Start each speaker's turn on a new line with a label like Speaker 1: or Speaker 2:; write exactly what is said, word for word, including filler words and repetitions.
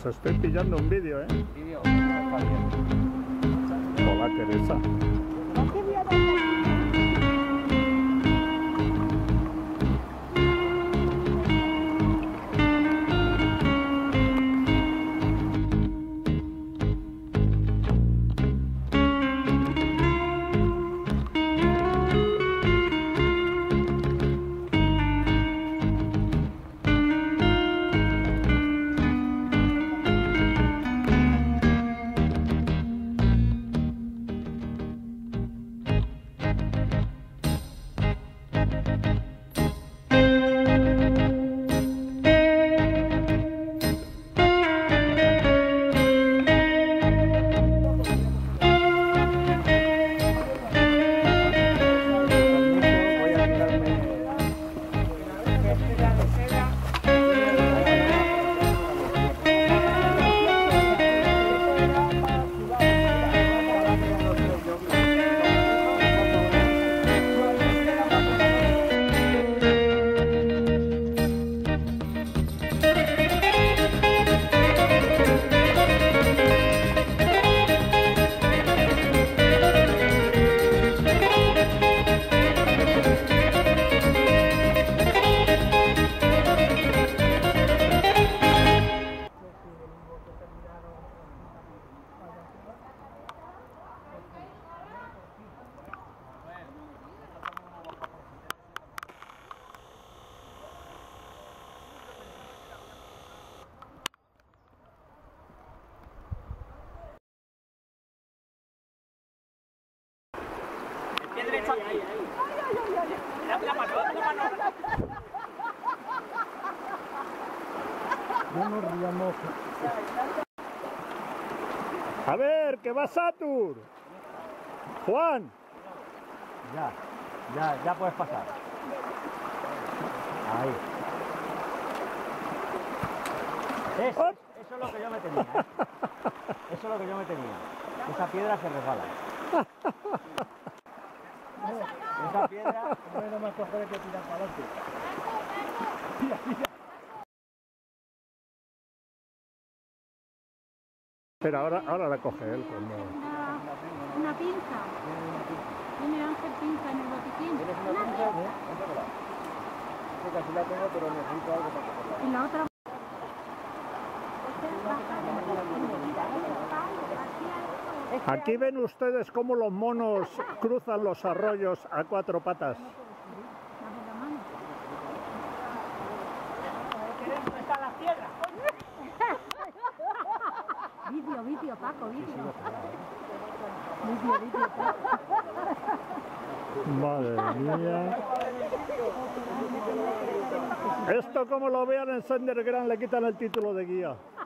Speaker 1: Os estoy pillando un vídeo, ¿eh?
Speaker 2: Vídeo, está bien.
Speaker 1: Hola, Teresa.
Speaker 2: Pie derecho aquí. La, la mano, la mano.
Speaker 1: No nos riamos. A ver, que va Satur. Juan.
Speaker 3: Ya, ya, ya puedes pasar. Ahí. Eso, eso es lo que yo me tenía, ¿eh? Eso es lo que yo me tenía. Esa piedra se resbala. Esa piedra no es más cojones que tirar para adelante. Mira, mira.
Speaker 1: Pero ahora, ahora la coge él cuando...
Speaker 4: Una, una pinza. Tiene Ángel pinza en el botiquín.
Speaker 3: ¿Tienes una pinza? Cómprala. Sí, casi la tengo, pero necesito algo para cogerla.
Speaker 4: Y la otra...
Speaker 1: Aquí ven ustedes cómo los monos cruzan los arroyos a cuatro patas.
Speaker 2: ¿Dónde están las piedras?
Speaker 4: Vídeo, vídeo, Paco, vídeo. Vídeo, vídeo, Paco.
Speaker 1: Madre mía. Esto como lo vean en Sendergram le quitan el título de guía.